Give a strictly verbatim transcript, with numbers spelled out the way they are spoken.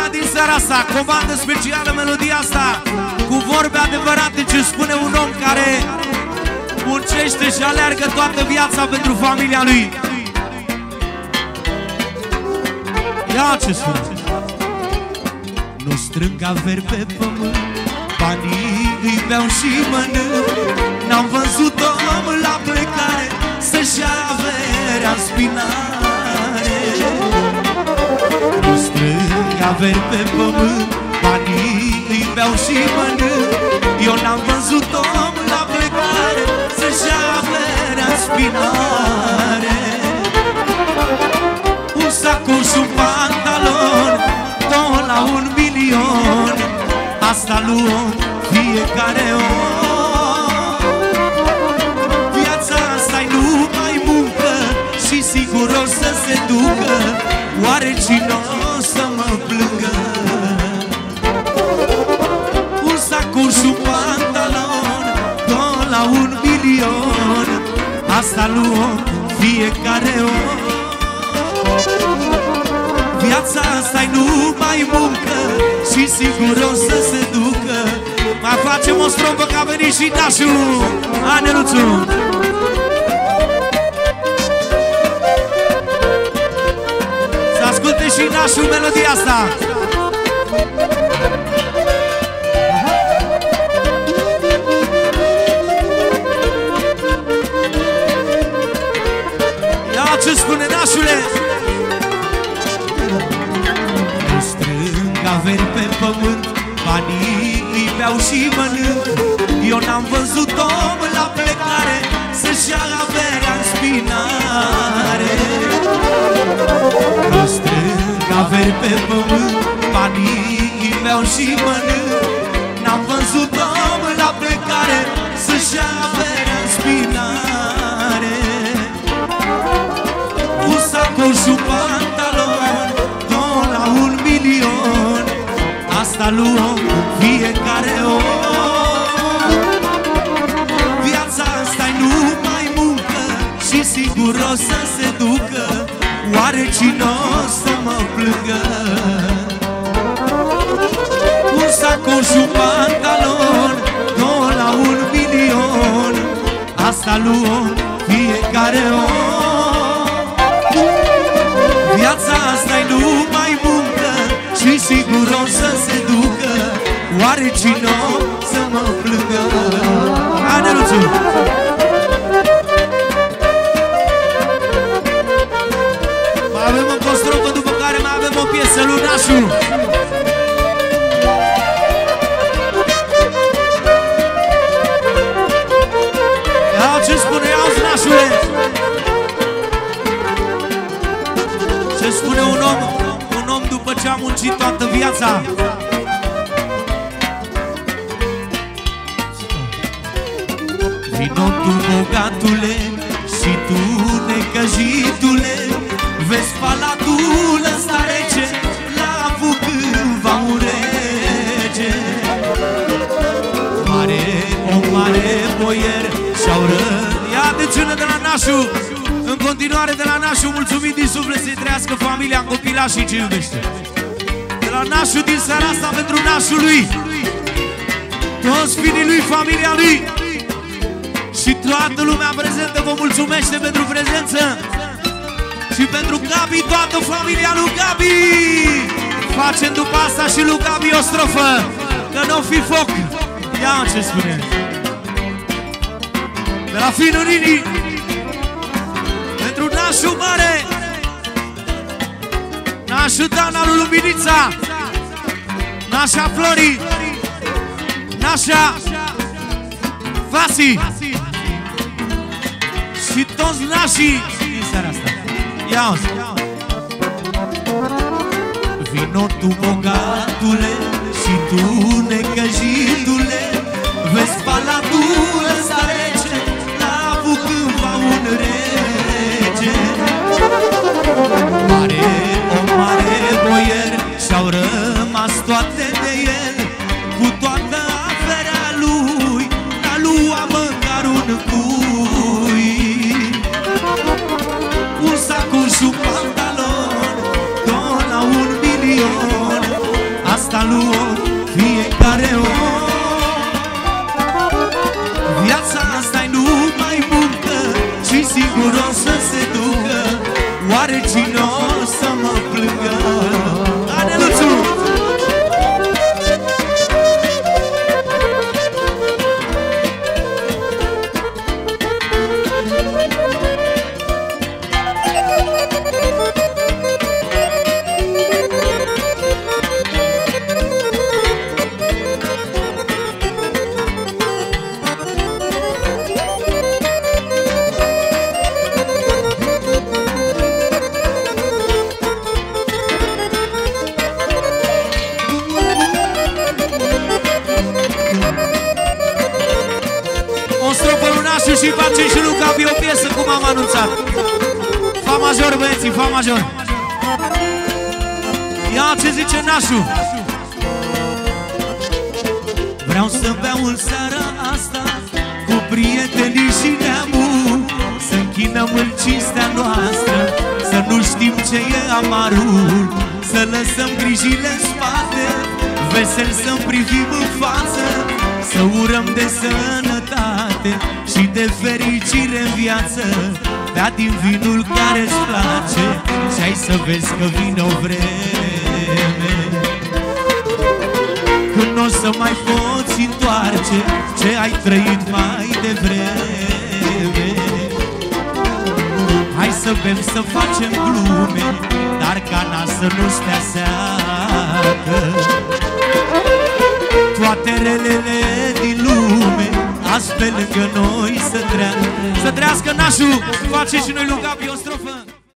lumea din seara asta. Comandă specială melodia asta cu vorbe adevărate ce spune un om care muncește și aleargă toată viața pentru familia lui. Ia ce spune. Nu strâng averi pe pământ, banii îi beau și mănânc. N-am văzut om la plecare să-și ia averea în spinare. Nu strâng averi pe pământ, banii îi beau și mănânc. Eu n-am văzut om la plecare să-și ia averea în spinare. Un sacoș și un pantalon, tot la un milion, asta luăm fiecare om. Viața asta-i numai muncă și sigur o să se ducă. Oare cine o să mă plângă? Un sacoș și un pantalon, tot la un milion, asta luăm fiecare om. Viața asta-i numai muncă și sigur o să se ducă. Mai facem o strofă că a venit și nașul Aneluțu. Să asculte și nașul melodia asta. Ia ce spune nașule. Averi pe pământ, banii îi beau și mănânc. Eu n-am văzut om la plecare să-și ia averea în spinare. Eu strâng averi pe pământ, banii îi beau și mănânc. N-am văzut om la plecare să-și ia averea în spinare. Un sacoș și un pantalon, tot la un milion, asta luăm fiecare om. Viața asta-i numai muncă și sigur o să se ducă. Oare cine o să mă plângă? Un sacoș și un pantalon, tot la un milion, asta luăm fiecare om. Viața asta-i numai muncă și sigur o să se ducă. Oare cine o să mă plângă? Aneluțu! Mai avem încă o strofă, după care mai avem o piesă, Lunașul. Ia ce spune, auzi, nașule. Ce spune un om, un om după ce a muncit toată viața. Vino tu, bogatule, și tu, necăjitule, vezi palatul ăsta rece, l-a avut cândva un rege. Mare, o mare boier și-au răt. Ia de țină de la nașul. În continuare de la nașul, mulțumit din suflet să-i trăiască familia în copilaș și ce iubește. De la nașul din seara asta pentru nașul lui, toți finii lui, familia lui și toată lumea prezentă vă mulțumește pentru prezență. Și pentru Gabi, toată familia lui Gabi. Facem după asta și lui Gabi o strofă, că n-o fi foc. Ia ce spune. De la finul Nini pentru nașul mare, nașul Dana lui Luminița, nașa Flori, nașa Vasi și toți nașii din seara asta. Ia-o-ți. Vino tu, bogatule, și tu, necăjitule, vezi palatul ăsta rece, l-a avut cândva un rege. Mare, o mare boier, și-au rămas toate de el, cu toată averea lui, n-a luat măcar un cui. Un sacoș și un pantalon, tot la un milion, și face și Luca pe o piesă, cum am anunțat. Fa major, băieții, fa major. Ia ce zice Nașu. Vreau să beau în seara asta cu prietenii și neamul, să închinăm în cinstea noastră, să nu știm ce e amarul, să lăsăm grijile în spate, vesel să privim în față, să urăm de sănătate și de fericire în viață. Bea din vinul care-ți place și hai să vezi că vine o vreme când n-o să mai poți întoarce ce ai trăit mai devreme. Hai să bem, să facem glume, dar cana să nu stea seacă. Toate relele din lume azi pe lângă noi să treacă. Să trească Nașu, face și noi Luca pe o strofă.